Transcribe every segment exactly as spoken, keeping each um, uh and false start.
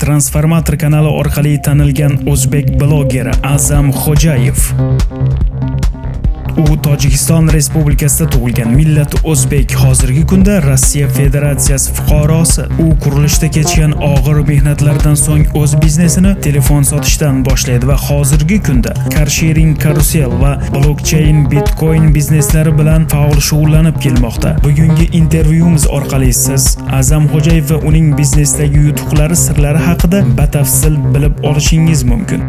Transformator kanali orqali tanilgan o'zbek blogeri A'zam Xo'jayev. U Tojikiston Respublikasida tug'ilgan, millati o'zbek, hozirgi kunda Rossiya Federatsiyasi fuqarosi. U qurilishda kechgan og'ir mehnatlardan so'ng o'z biznesini telefon sotishdan boshlaydi va hozirgi kunda car sharing, karusel va blockchain, bitcoin bizneslari bilan faol shug'ullanib kelmoqda. Bugungi intervyumiz orqali siz A'zam Xo'jayev va uning biznesdagi yutuqlari sirlari haqida batafsil bilib olishingiz mumkin.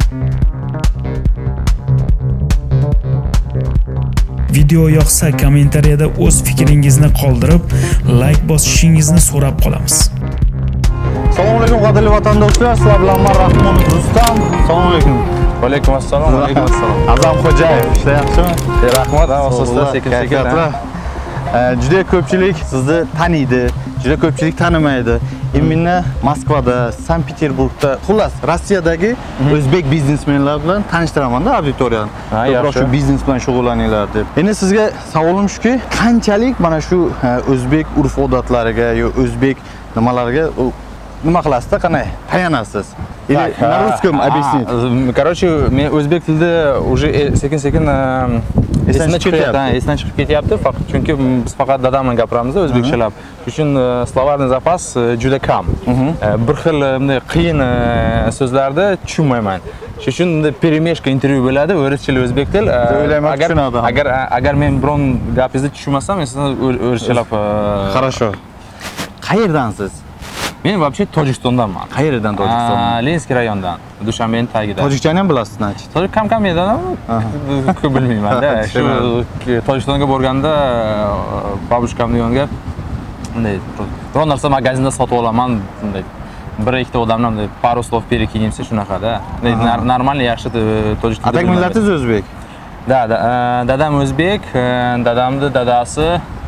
Video yoqsa kommentariyada o'z fikringizni qoldirib, like bosishingizni so'rab qolamiz. Assalomu alaykum qadrli vatandoshlar, sizlar bilan men Rahmonov Rustam. Assalomu alaykum. Va alaykum assalom. Va alaykum assalom. A'zam Xo'jayev, ishlayapsizmi? Rahmat, asosda sekin-sekin. Juda ko'pchilik sizni taniydi, juda ko'pchilik tanimaydi. Imminni Moskvada, Sankt-Peterburgda, xullas Rossiyadagi o'zbek biznesmenlar bilan tanishtiraman-da auditoriyani. Ko'proq shu biznes bilan shug'ullaninglar deb. Endi sizga savolim shuki, qanchalik mana shu o'zbek urf-odatlariga yo o'zbek nimalariga nima qilasizda, qanday tayanasiz? Или на русском объяснить? Короче, men o'zbek tilida уже sekin-sekin esdan chiqyapti, esdan chiqib ketyapti. Faqat chunki biz faqat dadam bilan gapiramiz o'zbekchalab. Shuning slovarniy zapas juda kam. Bir xil bunday qiyin so'zlarni tushunmayman. Shuning uchun перемешка intervyu bo'ladi, o'rischalar o'zbek til. Agar agar agar men biron gapingizni tushunmasam, men sizni o'rischalab. Хорошо. Qayerdansiz? Men вообще Tojikistondanman. Qayerdan Tojikistondan? Lenskiy rayondan, Dushanbening tagida. Tojikchani ham bilasiz, nachi? Tojik kam-kam edim, ko'p bilmayman-da. Shu Tojikistonga borganda babushkamning yoniga bunday biror narsa magazinda sotib olaman, bunday bir ikkita odamdan bunday пару слов перекинемся shunaqa-da. Normalniy yaxshi tojik tilida. Atak millatingiz o'zbek? Da, dadam o'zbek, dadamning dadasi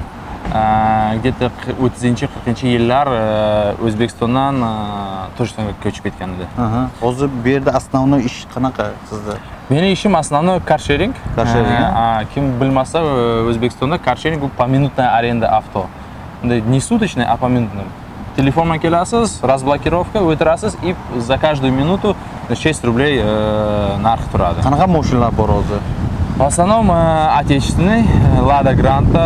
где-то o'ttizinchi qirqinchi yillar O'zbekistondan Tojikistonga ko'chib ketgan edi. Hozir bu yerda основной ish qanaqa sizda? Meni ishim основной car sharing. Car sharing. Kim bilmasa, O'zbekistonda car sharing bu поминутная аренда авто. Bunday не суточная, а поминутная. Telefon bilan kelasiz, разблокировка o'tirasiz и за каждую минуту шесть рублей narx turadi. Qanaqa mashinalar bor hozir? В основном отечественный, Lada Granta,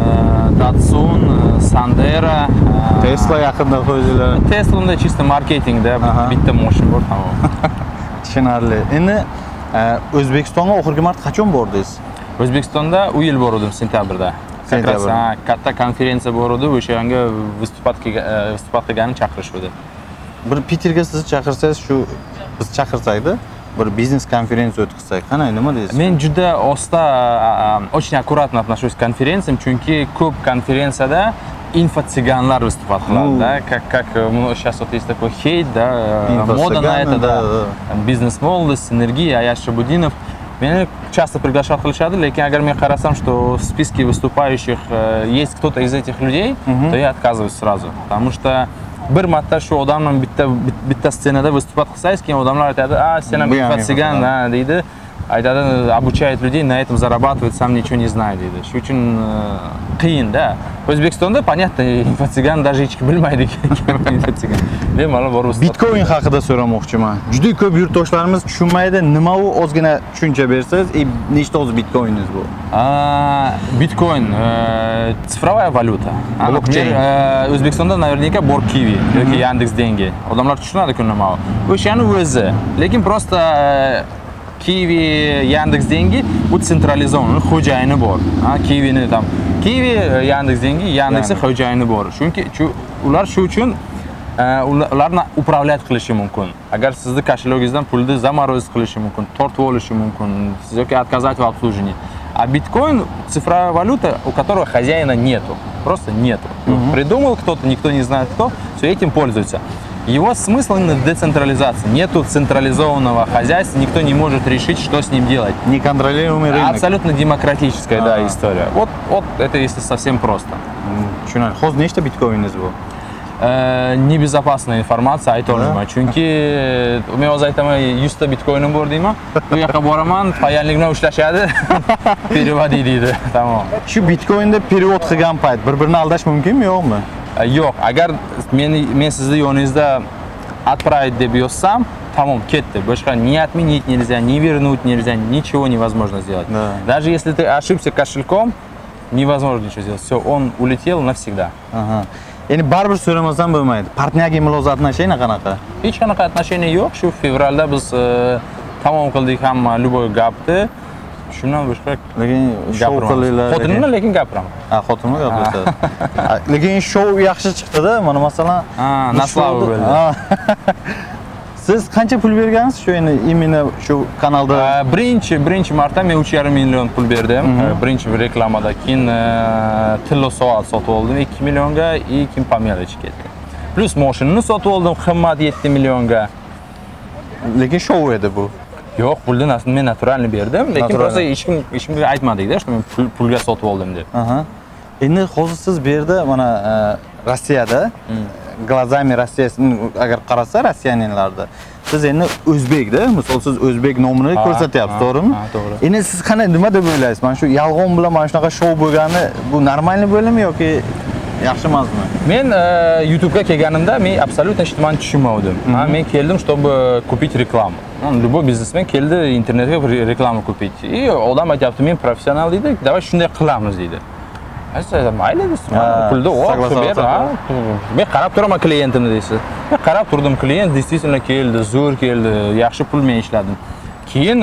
Datsun, Sandero, Tesla yaqinda qo'ydilar. Tesla unda чисто marketingda bitta mashina bor, tamom. Tushunarli. Endi O'zbekistonga oxirgi marta qachon bordingiz? O'zbekistonda u yil bordim sentyabrda. Sentyabrda. Katta konferensiya bor edi, o'sha yerga выступать выступать qilganini chaqirishdi. Bir Peterga sizni chaqirsangiz, shu biz chaqirsak-da, bir biznes konferensiya o'tkazsak, qanday, nima deysiz? Men juda osta, очень аккуратно отношусь к конференциям, chunki ko'p konferensiyada инфо-цыганlar выступать qiladi-da, как как сейчас вот есть такой хейт, да, мода на это, да, бизнес-молодость, энергия, Аяш Шабудинов. Меня часто приглашают qilishadi, lekin agar men qarasam, что в списке выступающих есть кто-то из этих людей, то я отказываюсь сразу, потому что bir marta shu odam bilan bitta bitta ssenada выступать qilsangiz, keyin odamlar aytadi, "А, sen ham infotsigan", deydi. Aytadi, "Обучает людей, на этом зарабатывает, сам ничего не знает", deydi. Shu uchun qiyin-da. O'zbekistonda понятно, infotsigan даже hech kim bilmaydi infotsigan. Bemalol borib Bitcoin haqida so'ramoqchiman. Juda ko'p yurtdoshlarimiz tushunmaydi. Nima u, ozgina tushuncha bersangiz, nechta o'z bitcoiningiz bu? Bitcoin цифровая valyuta. O'zbekistonda наверняка bor Kiwi yoki Yandex dengi. Odamlar tushunadi-ku nima u. O'shani o'zi, lekin просто Kiwi, Yandex dengi bu tsentralizovan, xo'jayini bor. Ha, Kiwini tam. Kiwi, Yandex dengi, Yandexning xo'jayini bor. Chunki ular shu uchun ularni upravlять qilishi mumkin. Agar sizni kошелегingizdan pulni zamoroz qilishi mumkin, tortib olishi mumkin, siz yoki отказать в обслуживании. А биткоин цифровая валюта, у которого хозяина нету, просто нету. Придумал кто-то, никто не знает кто, все этим пользуется. Его смысл именно в децентрализации. Нету централизованного хозяйства, никто не может решить, что с ним делать. Неконтролируемый рынок. Абсолютно демократическая, да, история. Вот, вот это если совсем просто. Tushunarli. Hozir nechta bitcoiningiz bu? Небезопасная информация ayta olmayman. Chunki men o'z aytaman, yuzta bitcoinim bor deyman. Bu yoqqa boraman, payanlik bilan ushlashadi. Перевод deydi. Tamom. Shu bitcoinda перевод qilgan payt bir-birini aldash mumkinmi, yo'qmi? Yo'q, agar men men sizni yoningizda отправить deb yozsam, tamom, ketdi. Boshqa niyatmi niyat нельзя, не вернуть нельзя, ничего невозможно сделать. Да. Даже если ты ошибся кошельком, невозможно ничего сделать. Все, он улетел навсегда. Aha. Endi baribir so'ramasam bo'lmaydi. Partnyorga muloqot отношения qanaqa? Hech qanaqa отношения yo'q. Shu fevralda biz tamom qildik hamma любой gapni. Shundan boshqa lekin shou qilinglar. Xotinimni lekin gapiraman. Ha, xotinimni gapirasiz. Lekin shou yaxshi chiqdi-da. Mana masalan, ha, naslava bo'ldi. Siz qancha pul bergansiz shu endi imенно shu kanalda? Birinchi, birinchi marta men uch yarim million pul berdim. Birinchi reklamada, keyin tillo soat sotib oldim ikki millionga, и keyin pomelachi ketdi. Plus mashinani sotib oldim qimmat yetti millionga. Lekin shou edi bu. Yo'q, pulni aslida men naturalni berdim, lekin просто hech kim hech kimga aytmadik-da, что men pulga sotib oldim deb. Aha. Endi hozir siz bu yerda mana Rossiyada glazami Rossiyasini agar qarasa Rossiyaninlarda siz endi o'zbekda, misol siz o'zbek nomini ko'rsatyapsiz, to'g'rimi? Ha, to'g'ri. Endi siz qanday nima deb o'ylaysiz? Mana shu yolg'on bilan mana shunaqa shou bo'lgani bu normalniy bo'ldimi yoki yaxshi emasmi? Men YouTube'ga kelganimda men absolutно hech nimani tushunmadim. Men keldim, чтобы купить рекламу. Любой biznesmen keldi internetga reklama купить. И odam aytibdi, men professional deydi, "Давай shunday qilamiz" deydi. Aytsa, mayli deysiz. Pulni o'q ber, ha. Men qarab turaman klientimni deysiz. Men qarab turdim, klient действительно keldi, zo'r keldi, yaxshi pulmen ishladim. Keyin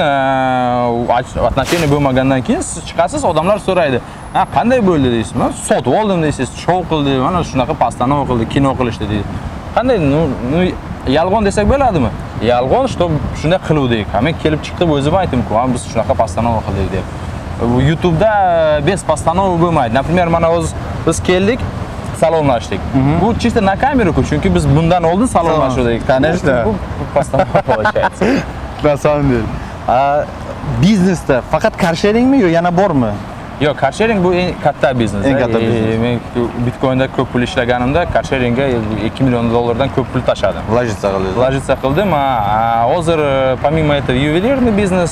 отношения bo'lmagandan keyin siz chiqasiz, odamlar so'raydi. "Ha, qanday bo'ldi" deysiz. "Men sotib oldim" deysiz. "Shou qildi, mana shunaqa постанова qildi, kino qilishdi" deydi. Qanday, ну, yolg'on desak bo'ladimi? Yolg'on, что shunday qiluvdik. Men kelib chiqib o'zim aytdim-ku, biz shunaqa постанова qildik deb. YouTube'da без постанова bo'lmaydi. Например, mana o'z biz keldik, salomlashdik. Bu чисто на камеру-ku, chunki biz bundan oldin salomlashdik. Конечно. Bu постанова получается. На самом деле. A biznesda faqat carsharingmi yo yana bormi? Yo'q, carsharing bu eng katta biznes. Eng katta biznes. Men Bitcoin'da ko'p pul ishlaganimda carsharingga ikki million dollardan ko'p pul tashladim. Vложиться qildingiz. Vложиться qildim. Hozir помимо этого ювелирный biznes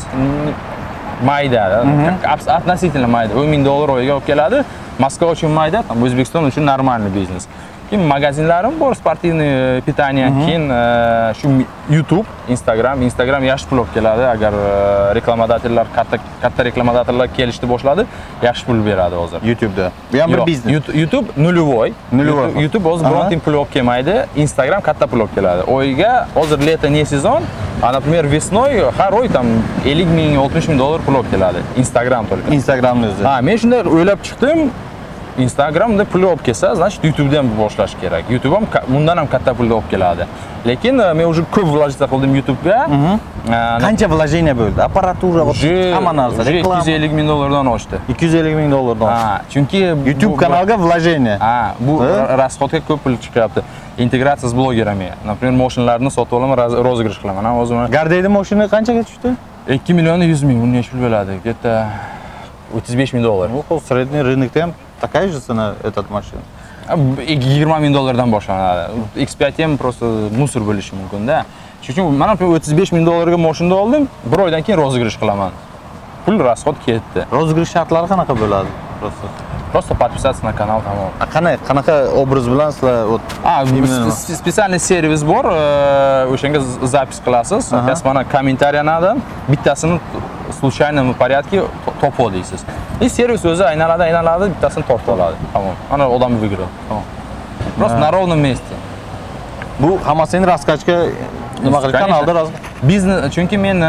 mayda, относительно mayda, o'n ming dollar oyiga olib keladi. Moskva uchun mayda, там O'zbekiston uchun normalniy biznes. Keyin magazinlarim bor, sportivniy питание, keyin shu YouTube, Instagram, Instagram yaxshi pul olib keladi. Agar reklamodatorlar, katta katta reklamodatorlar kelishni boshladi, yaxshi pul beradi hozir. YouTube'da. Bu ham bir biznes. YouTube нулевой. Нулевой. YouTube o'z birontin pul olib kelmaydi, Instagram katta pul olib keladi. Oyiga hozir lето не сезон, а, например, весной har oy там ellik ming, oltmish ming dollar pul olib keladi. Instagram только. Instagramni o'zi. Ha, men shunday o'ylab chiqdim. Instagramda pul olib kelsa, значит, YouTube'dan boshlash kerak. YouTube ham bundan ham katta pul olib keladi. Lekin men уже ko'p vложиться qildim YouTube'ga. Qancha vложение bo'ldi? Apparatura, hamma narsa, reklama. ikki yuz ellik ming dollardan oshdi. ikki yuz ellik ming dollardan. Ha, chunki YouTube kanalga vложение. Ha, bu расходga ko'p pul chiqyapti. Integratsiya с блогерами. Например, mashinalarni sotib olaman, rozыгрыш qilaman. O'zim Gardaydi mashina qanchaga tushdi? ikki million yuz ming, uni nech pul bo'ladi? Где-то o'ttiz besh ming dollar. Ну, средний рынокda ham такая же цена этот машина. yigirma ming dollardan boshlanadi. X пять ham просто musor bo'lishi mumkin-da. Shuning uchun men o'ttiz besh ming dollarga mashina oldim, bir oydan keyin rozыгрыш qilaman. Pul расход ketdi. Rozыгрыш shartlari qanaqa bo'ladi? Просто Просто подписаться на канал tamom. Qanaqa qanaqa obraz bilan sizlar вот А, специальный servis bor, o'shanga запись qilasiz. So'ngra mana kommentariyadan bittasini в случайном порядке topib olasiz. И servis o'zi aynaladi, aynaladi, bittasini tortib oladi. Tamom. Ana odam выиграл. Tamom. Просто на ровном месте. Bu hammasini raskachga nima qilib kanalda roz. Biznes, chunki men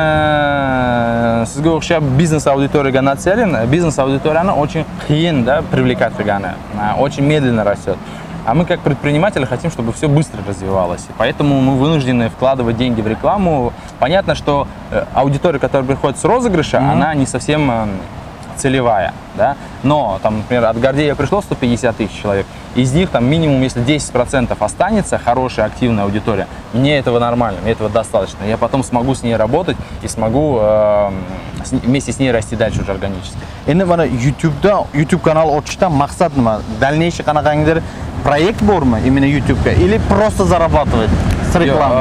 sizga o'xshab biznes auditoriyaga nацелен, biznes auditoriyani очень qiyin-da привлекать qilgani. Очень медленно растет. А мы как предприниматели хотим, чтобы все быстро развивалось. Поэтому мы вынуждены вкладывать деньги в рекламу. Понятно, что аудитория, которая приходит с розыгрыша, mm-hmm. она не совсем целевая, да? Но, там, например, от Гордея пришло сто пятьдесят тысяч человек, из них там минимум, если десять процентов останется хорошая, активная аудитория, мне этого нормально, мне этого достаточно. Я потом смогу с ней работать и смогу э, с, вместе с ней расти дальше уже органически. Endi mana YouTube'da YouTube kanal ochishdan maqsad nima? Дальнейший qanaqangidir proyekt bormi именно YouTube'ga или просто зарабатывать с рекламой?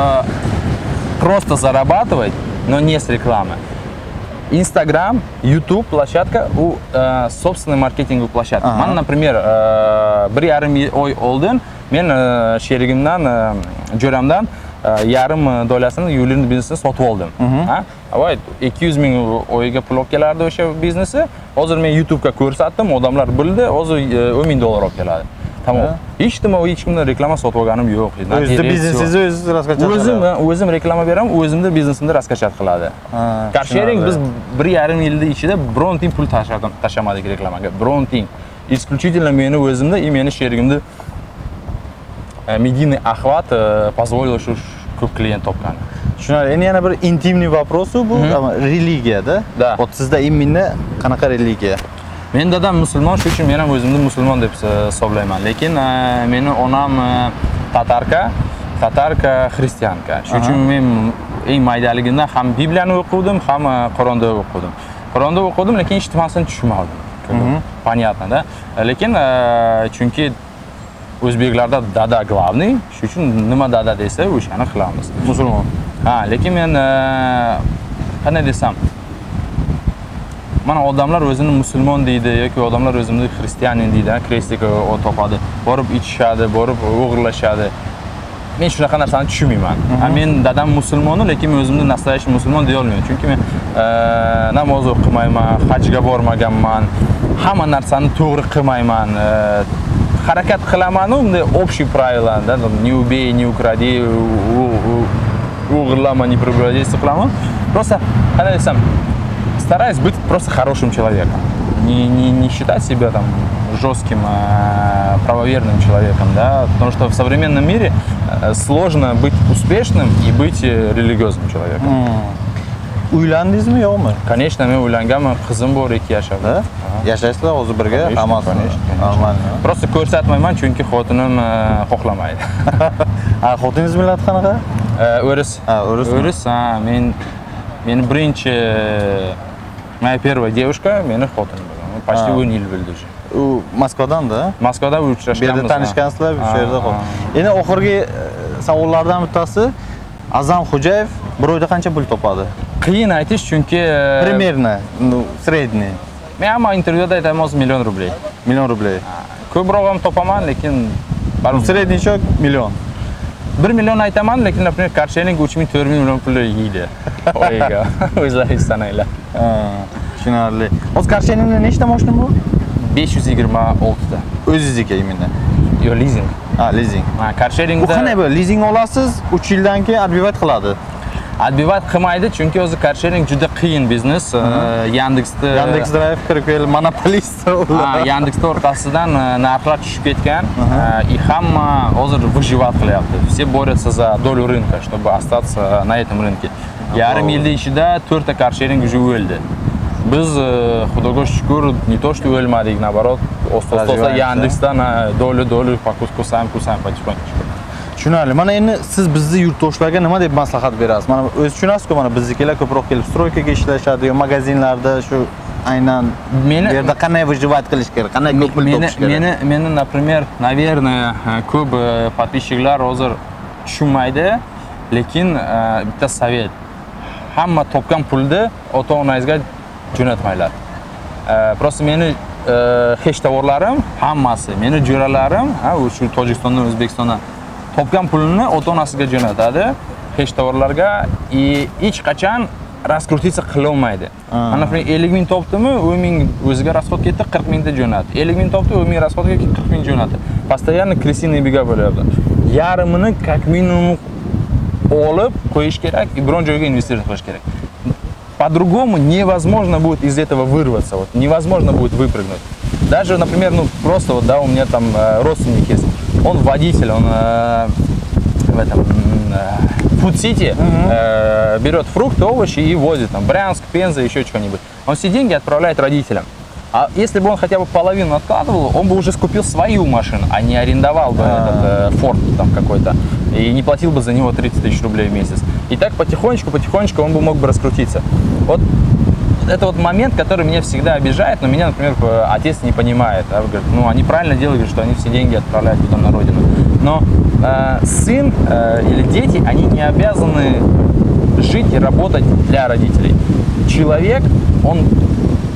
Просто зарабатывать, но не с рекламы. Instagram, YouTube площадка у э, собственной маркетинговой площадки. Ага. Mana, например, bir yarim oy oldin men sherigimdan, jo'ramdan yarim dollasini Yuliyaning biznesini sotib oldim. Ha? Voy, ikki yuz ming oyiga pul olib kelardi o'sha biznesi. Hozir men YouTube'ga ko'rsatdim, odamlar bildi, hozir o'n ming dollar olib keladi. Tamam. Hech nima hech kimdan reklama sotib olganim yo'q. O'zingizning biznesingizni o'zingiz raskachat qilasiz. O'zim, o'zim reklama beraman, o'zimning biznesimni raskachat qiladi. Carsharing biz bir yarim yilda ichida biron tin pul tashamadik reklamaga. Biron tin. Исключительно meni o'zimda и meni sherigimda медийный охват позволил shu ko'p klient topgani. Tushunarli. Endi yana bir intimniy вопрос bu, religiyada. Вот sizda imminni qanaqa religiya? Men dadam musulmon, shuning uchun men ham o'zimni musulmon deb hisoblayman. Lekin meni onam tatarka, tatarka xristianka. Shuning uchun men eng maydaligimdan ham Bibliyani o'qidim, ham Qur'onni o'qidim. Qur'onni o'qidim, lekin hech nimasini tushunmadim. Понятно, да? Lekin chunki o'zbeklarda dada главный, shuning uchun nima dada desa, o'shani qilamiz. Musulmon. Ha, lekin men qanday desam, mana odamlar o'zini musulmon deydi yoki odamlar o'zini xristianin deydi, krestlik topadi, borib ichishadi, borib o'g'irlashadi. Men shunaqa narsani tushunmayman. Men dadam musulmon, lekin men o'zimni nastoящий musulmon deya olmayman. Chunki men namoz o'qimayman, hajga bormaganman, hamma narsani to'g'ri qilmayman. Harakat qilaman, unda общий правилада, не убей, не укради, o'g'irlama, не прелюбодействуй qilaman. Просто, qanday desam, стараюсь быть просто хорошим человеком. Не, не, не считать себя там жестким, а правоверным человеком, да, потому что в современном мире сложно быть успешным и быть религиозным человеком. Uylandingizmi yo'qmi? Конечно, men uylanganman, qizim bor, ikki yashar. Da? Yashaysizlar hozir birga? Hammasi. Normalmi? Просто ko'rsatmayman, chunki xotinim xohlamaydi. Ha, xotiningiz millati qanaqa? O'ris. Ha, o'ris. O'ris, ha, men meni birinchi moя первая девушка, meni xotinim bo'lgan. Почти o'n yil bo'ldi уже. U Moskvadan-da? Moskvada uchrashganmiz. Bu yerda tanishgansizlar, shu yerda qoldi. Endi oxirgi savollardan bittasi, Azam Xo'jayev bir oyda qancha pul topadi? Qiyin aytish, chunki примерно, ну, средний. Men hamma intervyuda aytaman, million rubley. Million rubley. Ko'proq ham topaman, lekin средний счет million. bir million aytaman, lekin, например, Carsharing uch ming to'rt ming million pul yeydi. Oyiga, o'zlaringiz sananglar. Ha, tushunarli. Hozir Carsharingda nechta mashina bor? besh yuz yigirma oltita. O'zingizga imminda. Yo, leasing. Ha, leasing. Ha, Carsharingda. Bu qanday bu? Leasing olasiz, uch yildan keyin отбивать qiladi. Отбивать qilmaydi, chunki o'zi Carsharing juda qiyin biznes. Yandexda Yandex Drive kirib kelib monopolist ular. Ha, Yandexda o'rtasidan narxlar tushib ketgan. И hamma hozir выживать qilyapti. Все борются за долю рынка, чтобы остаться на этом рынке. Yarim yilda ichida to'rtta Carsharing уже o'ldi. Biz xudoga shukr, не то что o'lmadik, nabarot, ostosta Yandexdan dolю-dolю покупку сам кусаем потихонечку. Tushunarli. Mana endi siz bizni yurtdoshlarga nima deb maslahat berasiz? Mana o'z tushunasiz-ku, mana biznikilar ko'proq kelib stroykaga ishlashadi, yo magazinlarda shu aynan bu yerda qanday выживать qilish kerak, qanday ko'p pul topish kerak? Meni, meni, например, наверное, ko'p подписчиклар hozir tushunmaydi, lekin bitta savet. Hamma topgan pulni ota-onangizga jo'natmanglar. Просто meni hech tovarlarim, hammasi, meni jo'ralarim, ha, shu Tojikistondan, O'zbekistondan topgan pulini ota-onasiga jo'natadi, hech tovarlarga, и hech qachon раскрутиться qila olmaydi. Mana ellik ming topdimi, o'n ming o'ziga расход ketdi, qirq mingta jo'natdi. ellik ming topdi, o'n ming расход ketdi, qirq ming jo'natdi. Постоянно крысиный бега bo'lyapti. Yarmini как minimum olib qo'yish kerak, и biron joyga investitsiya qilish kerak. По-другому невозможно будет из этого вырваться, вот, невозможно будет выпрыгнуть. Даже, например, ну просто вот, да, у меня там э, родственник есть, он водитель, он э, в этом э, Food City э, берет фрукты, овощи и возит там Брянск, Пенза, еще что-нибудь. Он все деньги отправляет родителям. А если бы он хотя бы половину откладывал, он бы уже скупил свою машину, а не арендовал бы этот э, Ford там какой-то и не платил бы за него тридцать тысяч рублей в месяц. И так потихонечку, потихонечку он бы мог бы раскрутиться. Вот это вот момент, который меня всегда обижает, но меня, например, отец не понимает. Да? Говорит, ну они правильно делают, что они все деньги отправляют потом на родину. Но э, сын э, или дети, они не обязаны жить и работать для родителей. Человек, он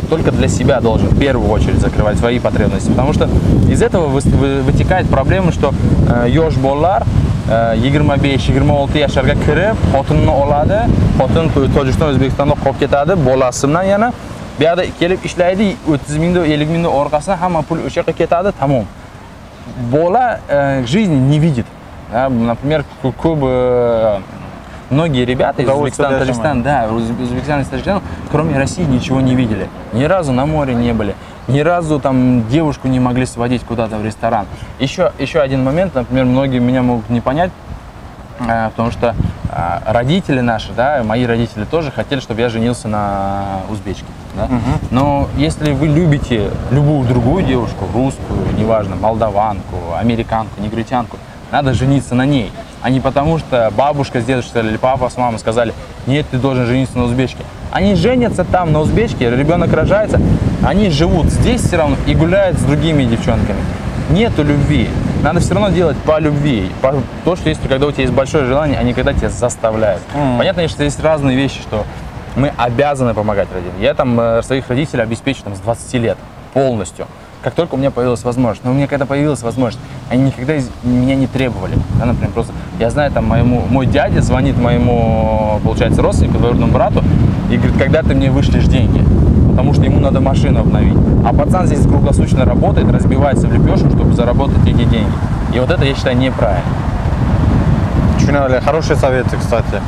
только для себя должен в первую очередь закрывать свои потребности, потому что из этого вытекает проблема, что yosh bolalar yigirma besh yigirma olti yoshlarga kirib xotinini oladi, xotin Tojikiston O'zbekistonda qolib ketadi, bolasi bilan yana bu yerda kelib ishlaydi, o'ttiz mingdan ellik mingdan orqasidan hamma pul o'sha yoqqa ketadi, tamom. Bola жизни не видит. Например, клубы, многие ребята из Узбекистана, Таджикистана, да, Узбекистана и Таджикистана, кроме России, ничего не видели. Ни разу на море не были, ни разу там девушку не могли сводить куда-то в ресторан. Еще, еще один момент, например, многие меня могут не понять, потому что родители наши, да, мои родители тоже хотели, чтобы я женился на узбечке. Да? Uh-huh. Но если вы любите любую другую девушку, русскую, неважно, молдаванку, американку, негритянку, надо жениться на ней, а не потому, что бабушка с дедушкой или папа с мамой сказали, нет, ты должен жениться на узбечке. Они женятся там, на узбечке, ребенок рождается, они живут здесь все равно и гуляют с другими девчонками. Нету любви. Надо все равно делать по любви. По, то, что есть, когда у тебя есть большое желание, а не когда тебя заставляют. Mm. Понятно, что есть разные вещи, что мы обязаны помогать родителям. Я там э, своих родителей обеспечу там, с двадцати лет полностью. Как только у меня появилась возможность. Но у меня когда появилась возможность, они никогда из меня не требовали. Да, например, просто я знаю, там моему, мой дядя звонит моему, получается, родственнику, двоюродному брату, и говорит, когда ты мне вышлешь деньги? Потому что ему надо машину обновить. А пацан здесь круглосуточно работает, разбивается в лепешку, чтобы заработать эти деньги. И вот это, я считаю, неправильно. Хорошие советы, кстати.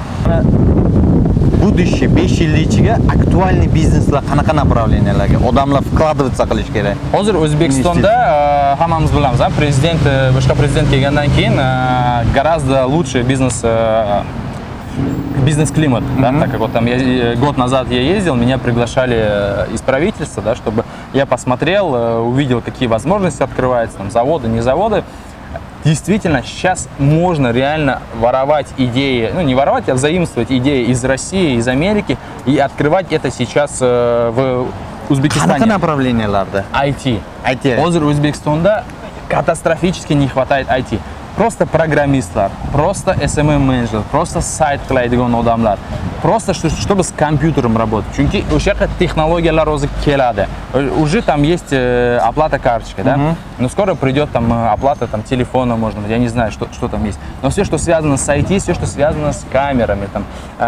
Будущее besh yillik ichiga aktualniy bizneslar qanaqa направленияларga odamlar вкладываться qilish kerak? Hozir O'zbekistonda hammamiz bilamiz, prezident, boshqa prezident kelgandan keyin гораздо лучше бизнес бизнес-климат, mm-hmm. да, так как вот там я, год назад я ездил, меня приглашали из правительства, да, чтобы я посмотрел, увидел, какие возможности открываются, там, заводы, не заводы. Действительно, сейчас можно реально воровать идеи, ну не воровать, а заимствовать идеи из России, из Америки и открывать это сейчас э, в Узбекистане. Какое направление, Ларда? ай ти. ай ти. Hozir O'zbekistonda катастрофически не хватает ай ти. Просто программистlar, просто эс эм эм менеджер, просто сайт qilaydigan odamlar, просто чтобы с компьютером работать. Chunki o'sha yerda texnologiyalar o'zi keladi. Уже там есть оплата карточкой, да? Uh-huh. Но скоро придет там оплата там телефона, можно, я не знаю, что, что там есть. Но все, что связано с ай ти, все, что связано с камерами, там, э,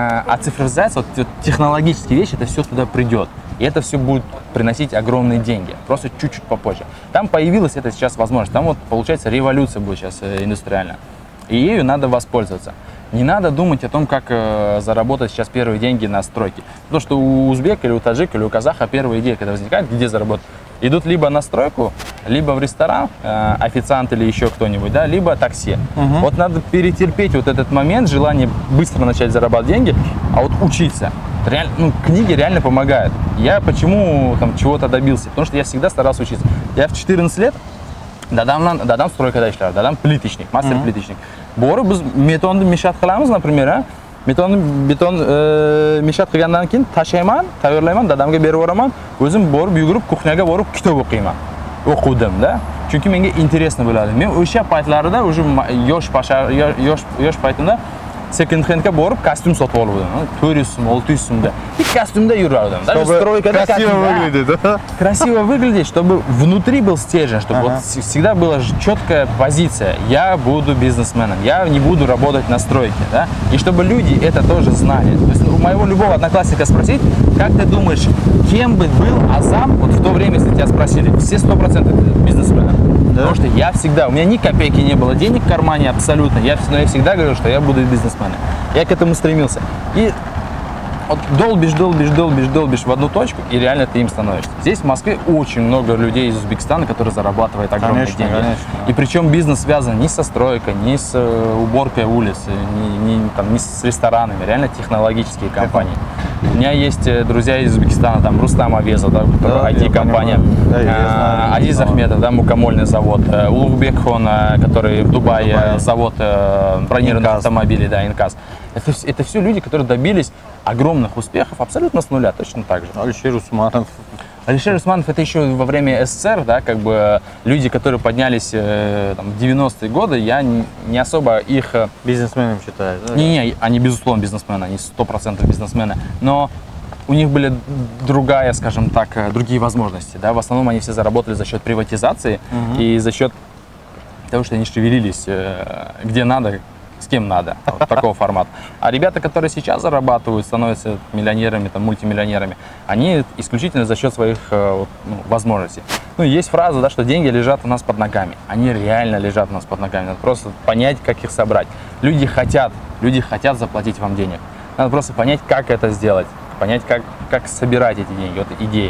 а цифровизация, вот, технологические вещи, это все туда придет. И это все будет приносить огромные деньги, просто чуть-чуть попозже. Там появилась это сейчас возможность, там вот получается революция будет сейчас индустриальная. И ею надо воспользоваться. Не надо думать о том, как э, заработать сейчас первые деньги на стройке. Потому что у узбека или у таджика или у казаха первые идеи, когда возникают, где заработать, идут либо на стройку, либо в ресторан, э, официант или еще кто-нибудь, да, либо такси. Угу. Вот надо перетерпеть вот этот момент, желание быстро начать зарабатывать деньги, а вот учиться. Реаль, ну, книги реально помогают. Я почему там чего-то добился? Потому что я всегда старался учиться. Я в четырнадцать лет дадам, дадам стройкада ishlar, дадам плиточник, мастер mm-hmm. плиточник. Borib biz betonda mishat qilamiz, например, a? Beton beton e, mishat qilgandan keyin tashlayman, tayyorlayman, dadamga berib yuboraman. O'zim borib yugurib kuxnyaga borib kitob o'qiyman. O'qidim-da. Chunki menga интересно bo'ladi. Men o'sha paytlarida уже yosh pashar yosh yosh paytimda second handga borib kostyum sotib oldim. to'rt yuz so'm, olti yuz so'mda. И костюмda yurardim. Даже стройкада красиво выглядит, да? Красиво выглядеть, чтобы внутри был стержень, чтобы ага. вот всегда была четкая позиция. Я буду бизнесменом, я не буду работать на стройке, да? И чтобы люди это тоже знали. То есть у моего любого одноклассника спросить, как ты думаешь, кем бы был Азам, вот в то время, если тебя спросили, все сто процентов бизнесмена. Да? Потому что я всегда, у меня ни копейки не было денег в кармане абсолютно, я, но я всегда говорил, что я буду бизнесменом. Я к этому стремился. И вот долбишь, долбишь, долбишь, долбишь в одну точку, и реально ты им становишься. Здесь в Москве очень много людей из Узбекистана, которые зарабатывают огромные конечно, деньги. Конечно. И причем бизнес связан не со стройкой, не с уборкой улиц, не, не, там, не с ресторанами, реально технологические компании. У меня есть друзья из Узбекистана, там Рустам Авезов, да, да, ай ти-компания, да, Азиз Ахмедов, да, мукомольный завод, Улугбек Хон, который в Дубае, Дубай. завод бронированных автомобилей, да, Инкас. Это, это все люди, которые добились огромных успехов абсолютно с нуля, точно так же. Алишер Усманов. Алишер Усманов это еще во время эс эс эс эр, да, как бы люди, которые поднялись э, там, в девяностые годы, я не, не особо их... Бизнесменом считаю, да? Не-не, они безусловно бизнесмены, они сто процентов бизнесмены, но у них были другая, скажем так, другие возможности, да, в основном они все заработали за счет приватизации угу. и за счет того, что они шевелились где надо, с кем надо, вот такого формата. А ребята, которые сейчас зарабатывают, становятся миллионерами, там, мультимиллионерами, они исключительно за счет своих ну, возможностей. Ну, есть фраза, да, что деньги лежат у нас под ногами. Они реально лежат у нас под ногами. Надо просто понять, как их собрать. Люди хотят, люди хотят заплатить вам денег. Надо просто понять, как это сделать, понять, как, как собирать эти деньги, вот идеи.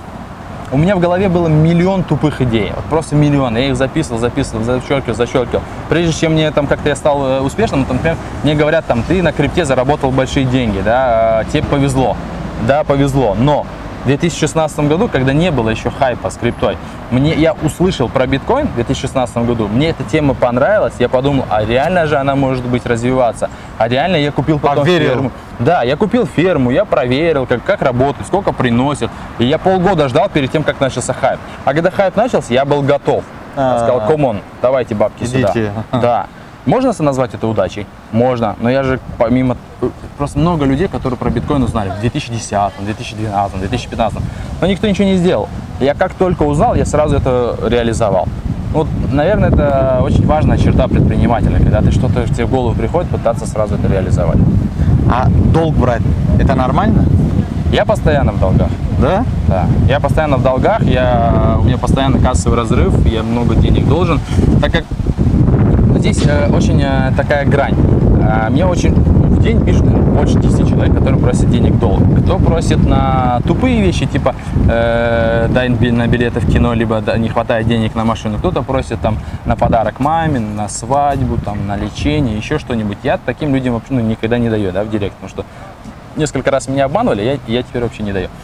У меня в голове было миллион тупых идей, вот просто миллион. Я их записывал, записывал, зачеркивал, зачеркивал. Прежде чем мне там как-то я стал успешным, там, например, мне говорят, там, ты на крипте заработал большие деньги, да, тебе повезло. Да, повезло, но в две тысячи шестнадцатом году, когда не было еще хайпа с криптой, мне, я услышал про биткоин в две тысячи шестнадцатом году, мне эта тема понравилась, я подумал, а реально же она может быть развиваться, а реально я купил потом Поверил. ферму. Да, я купил ферму, я проверил, как, как работает, сколько приносит, и я полгода ждал перед тем, как начался хайп. А когда хайп начался, я был готов. Я сказал, камон, давайте бабки Идите. сюда. Да. Можно назвать это удачей? Можно, но я же помимо... Просто много людей, которые про биткоин узнали в две тысячи десятом, две тысячи двенадцатом, две тысячи пятнадцатом, но никто ничего не сделал. Я как только узнал, я сразу это реализовал. Вот, наверное, это очень важная черта предпринимателя, когда ты что-то тебе в голову приходит, пытаться сразу это реализовать. А долг брать, это нормально? Я постоянно в долгах. Да? Да. Я постоянно в долгах, я, у меня постоянно кассовый разрыв, я много денег должен, так как здесь э, очень э, такая грань. Э, мне очень в день пишут больше десяти человек, которые просят денег долго. Кто просит на тупые вещи, типа э, дай на билеты в кино, либо да, не хватает денег на машину. Кто-то просит там на подарок маме, на свадьбу, там, на лечение, еще что-нибудь. Я таким людям вообще ну, никогда не даю, да, в директ, потому что несколько раз меня обманывали, я, я теперь вообще не даю.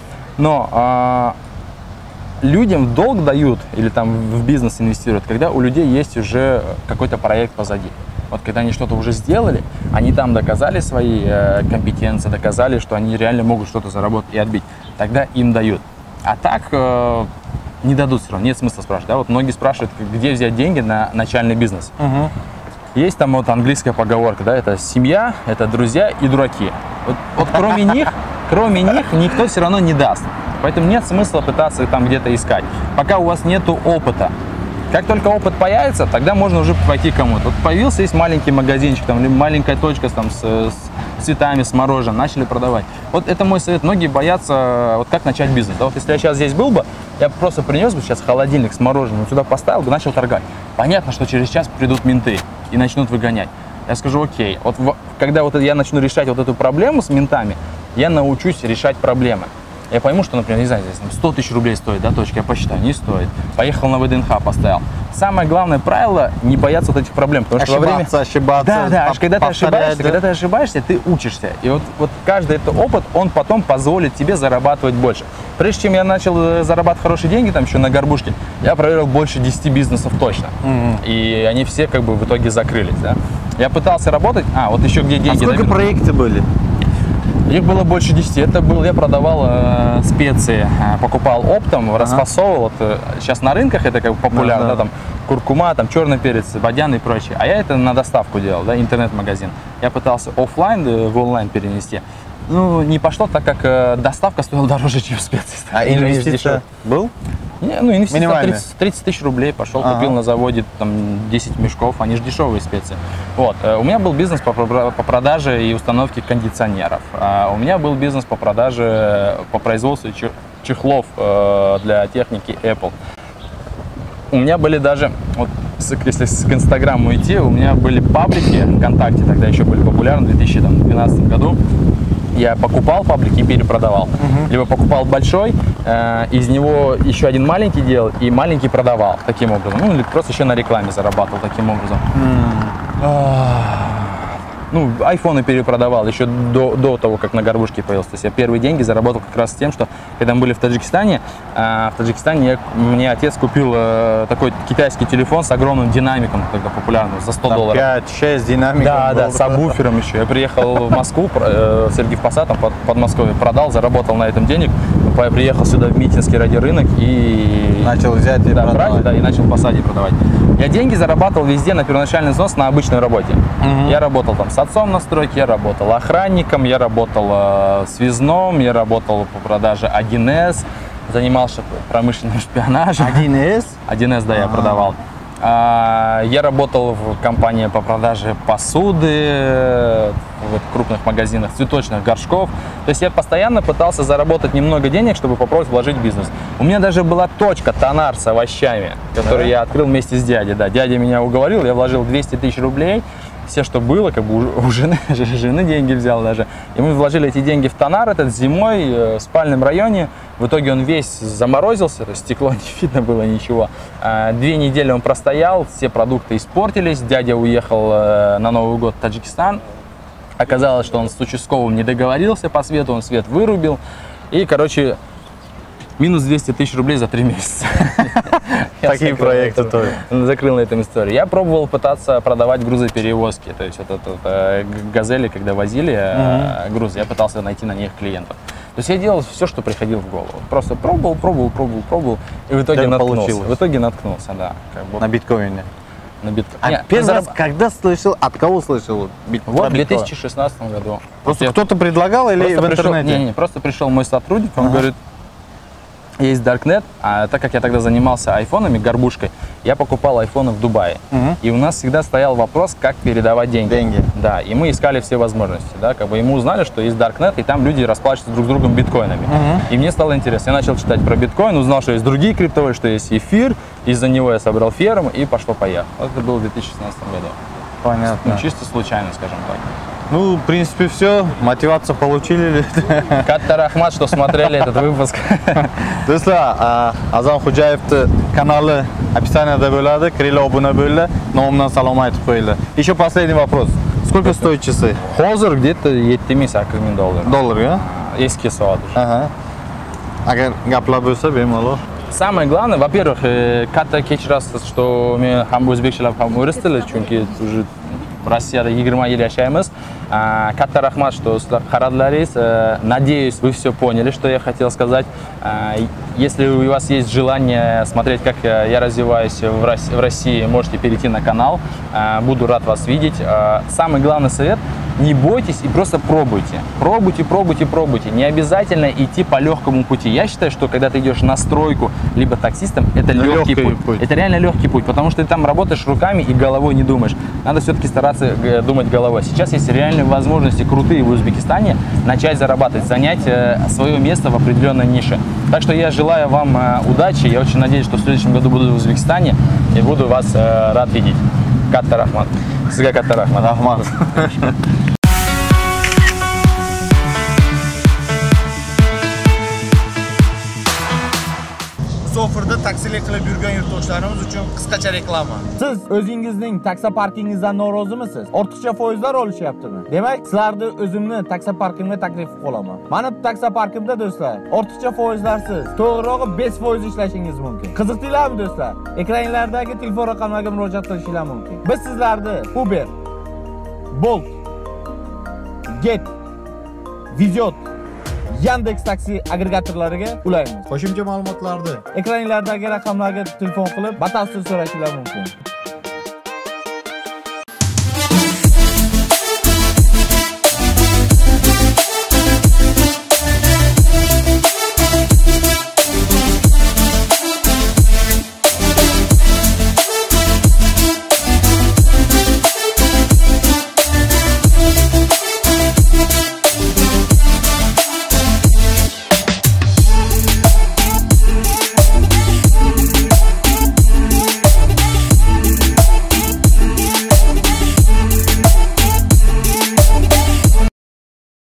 Но э, людям в долг дают или там в бизнес инвестируют, когда у людей есть уже какой-то проект позади. Вот когда они что-то уже сделали, они там доказали свои э, компетенции, доказали, что они реально могут что-то заработать и отбить, тогда им дают. А так э, не дадут все равно, нет смысла спрашивать. Да? Вот многие спрашивают, где взять деньги на начальный бизнес. Угу. Есть там вот английская поговорка, да, это семья, это друзья и дураки. Вот, вот кроме них, кроме них никто все равно не даст. Поэтому нет смысла пытаться там где-то искать, пока у вас нету опыта. Как только опыт появится, тогда можно уже пойти кому-то. Вот появился, есть маленький магазинчик, там, или маленькая точка там, с, с цветами, с мороженым, начали продавать. Вот это мой совет. Многие боятся, вот как начать бизнес. Да, вот если я сейчас здесь был бы, я просто принес бы сейчас холодильник с мороженым, сюда поставил бы, начал торговать. Понятно, что через час придут менты и начнут выгонять. Я скажу, окей, вот в, когда вот я начну решать вот эту проблему с ментами, я научусь решать проблемы. Я пойму, что, например, не знаю, здесь сто тысяч рублей стоит, да, точка, я посчитаю, не стоит. Поехал на вэ дэ эн ха, поставил. Самое главное правило – не бояться вот этих проблем. Потому что ошибаться, во время... ошибаться, Да, да, аж когда ты ошибаешься, да? когда ты ошибаешься, ты учишься. И вот, вот каждый этот опыт, он потом позволит тебе зарабатывать больше. Прежде чем я начал зарабатывать хорошие деньги, там еще на горбушке, я проверил больше десяти бизнесов точно. Mm-hmm. И они все как бы в итоге закрылись, да. Я пытался работать, а, вот еще где деньги. А сколько добер... проектов были? Их было больше десяти. Это был, я продавал э, специи, э, покупал оптом, ага. расфасовывал. Вот, э, сейчас на рынках это как бы популярно, да, да. Да, там куркума, там черный перец, бадьян и прочее. А я это на доставку делал, да, интернет-магазин. Я пытался офлайн э, в онлайн перенести. Ну, не пошло, так как э, доставка стоила дороже, чем специи. А инвестиция был? Не, ну, инвестиция тридцать тысяч рублей, пошел, ага. купил на заводе там десять мешков, они же дешевые специи. Вот. У меня был бизнес по, по продаже и установке кондиционеров. А у меня был бизнес по продаже, по производству чехлов для техники Apple. У меня были даже, вот, если к Инстаграму идти, у меня были паблики ВКонтакте, тогда еще были популярны в две тысячи двенадцатом году. Я покупал паблик и перепродавал. Uh-huh. Либо покупал большой, э, из него еще один маленький делал и маленький продавал таким образом. Ну, или просто еще на рекламе зарабатывал таким образом. Mm. Ну, айфоны перепродавал еще до, до того, как на горбушке появился. То есть я первые деньги заработал как раз с тем, что когда мы были в Таджикистане, э, в Таджикистане я, мне отец купил э, такой китайский телефон с огромным динамиком, тогда популярным, за сто долларов. пять-шесть динамиков. Да, да, с сабвуфером еще. Я приехал в Москву, э, Сергей Посад, там, под Подмосковье, продал, заработал на этом денег. приехал сюда в Митинский радиорынок и Начал взять и да, продавать. брать, да, и начал посади продавать. Я деньги зарабатывал везде на первоначальный взнос на обычной работе. Мгм. Я работал там с отцом на стройке, я работал охранником, я работал э, связном, я работал по продаже один эс, занимался промышленным шпионажем. один эс? один эс, да, я Ага. продавал. А, я работал в компании по продаже посуды, э, в крупных магазинах, цветочных горшков. То есть я постоянно пытался заработать немного денег, чтобы попробовать вложить в бизнес. У меня даже была точка тонар с овощами, которую Да? я открыл вместе с дядей. Да, дядя меня уговорил, я вложил двести тысяч рублей. Все, что было, как бы у, у жены, жены деньги взял даже. И мы вложили эти деньги в тонар этот зимой э, в спальном районе. В итоге он весь заморозился, то есть стекло не видно было ничего. А, две недели он простоял, все продукты испортились. Дядя уехал э, на Новый год в Таджикистан. Оказалось, что он с участковым не договорился по свету, он свет вырубил. И, короче, минус двести тысяч рублей за три месяца. Я Такие закрыл проекты эту- тоже. Закрыл на этом историю. Я пробовал пытаться продавать грузоперевозки. То есть вот это вот, э, г- газели, когда возили э, грузы, я пытался найти на них клиентов. То есть я делал все, что приходило в голову. Просто пробовал, пробовал, пробовал, пробовал. И в итоге Даже наткнулся. получилось. В итоге наткнулся, да. Как бы На биткоине. на бит- А Не, первый раз зараб- когда слышал, от кого слышал? бит- Вот про в две биткоин? тысячи шестнадцатом году. Просто Я кто-то предлагал или просто в пришел- интернете? Не, не, просто пришел мой сотрудник, он Ага. говорит, есть Darknet, а так как я тогда занимался айфонами, горбушкой, я покупал айфоны в Дубае. Мгм. И у нас всегда стоял вопрос, как передавать деньги. Деньги. Да, и мы искали все возможности, да, как бы и мы узнали, что есть Darknet, и там люди расплачиваются друг с другом биткоинами. Мгм. И мне стало интересно, я начал читать про биткоин, узнал, что есть другие криптовалюты, что есть эфир, из-за него я собрал ферм и пошло-поехало. Вот это было в две тысячи шестнадцатом году. Понятно. Ну, чисто случайно, скажем так. Ну, в принципе, все. Мотивацию получили. Катта рахмат, что смотрели этот выпуск. Do'stlar, a, Azam Xo'jayevni kanali описаниеda bo'ladi. Kiringlar, obuna bo'linglar. Nomimdan salom aytib qo'yinglar. Еще последний вопрос. Сколько стоят часы? Hozir где-то yetti ming sakkiz ming dollar. Dollarga? Eski soat. Aha. Agar gaplar bo'lsa, bemalol. Самое главное, во-первых, э, katta kechirasiz, что men ham o'zbekchalar ham o'ris tili, chunki уже Rossiyada yigirma yil yashaymiz. А, Katta rahmat, что sizlar qaradlaringiz. Э, Надеюсь, вы все поняли, что я хотел сказать. А, Если у вас есть желание смотреть, как э, я развиваюсь в Рос- в России, можете перейти на канал. А, Буду рад вас видеть. А, Самый главный совет: не бойтесь и просто пробуйте. Пробуйте, пробуйте, пробуйте. Не обязательно идти по легкому пути. Я считаю, что когда ты идешь на стройку, либо таксистом, это легкий легкий путь. путь. Это реально легкий путь, потому что ты там работаешь руками и головой не думаешь. Надо все-таки стараться э, думать головой. Сейчас есть реальные возможности крутые в Узбекистане начать зарабатывать, занять э, свое место в определенной нише. Так что я желаю вам э, удачи. Я очень надеюсь, что в следующем году буду в Узбекистане и буду вас э, рад видеть. Катта рахмат. Sizga katta rahmat. Rahmat. Musofirda taksilik qilib yurgan yurtdoshlarimiz uchun qisqacha reklama. Siz o'zingizning taksi parkingizdan norozimisiz? Ortiqcha foizlar olishyaptimi? Demak, sizlarni o'zimni taksi parkimga taklif qilaman. Mana bu taksi parkimda do'stlar, ortiqcha foizlarsiz, to'g'rirog'i besh foiz ishlashingiz mumkin. Qiziqdinglarmi do'stlar? Ekranlardagi telefon raqamlariga murojaat qilishingiz mumkin. Biz sizlarni Uber, Bolt, Get, Vizyot, Yandex taksi agregatorlariga ulaymiz. Qo'shimcha ma'lumotlarni Ekranlardagi raqamlarga telefon qilib, batafsil so'rashingiz mumkin.